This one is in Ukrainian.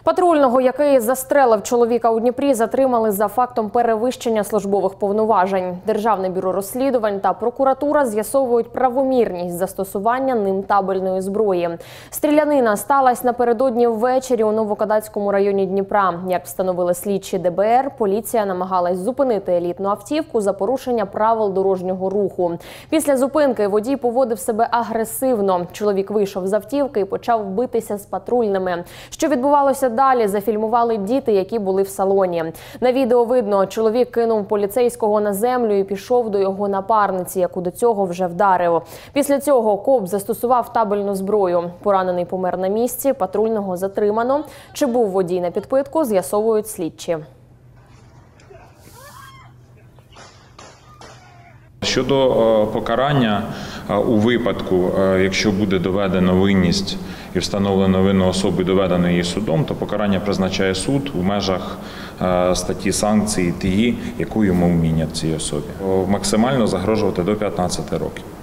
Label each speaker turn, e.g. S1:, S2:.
S1: Патрульного, який застрелив чоловіка у Дніпрі, затримали за фактом перевищення службових повноважень. Державне бюро розслідувань та прокуратура з'ясовують правомірність застосування ним табельної зброї. Стрілянина сталася напередодні ввечері у Новокадацькому районі Дніпра. Як встановили слідчі ДБР, поліція намагалась зупинити елітну автівку за порушення правил дорожнього руху. Після зупинки водій поводив себе агресивно. Чоловік вийшов з автівки і почав битися з патрульними. Що відбувалося далі, зафільмували діти, які були в салоні. На відео видно, чоловік кинув поліцейського на землю і пішов до його напарниці, яку до цього вже вдарив. Після цього коп застосував табельну зброю. Поранений помер на місці, патрульного затримано. Чи був водій на підпитку, з'ясовують слідчі.
S2: Щодо покарання у випадку, якщо буде доведено винність і встановлено вину особи, доведено її судом, то покарання призначає суд в межах статті санкції тієї, яку йому вмінять цій особі. Максимально загрожувати до 15 років.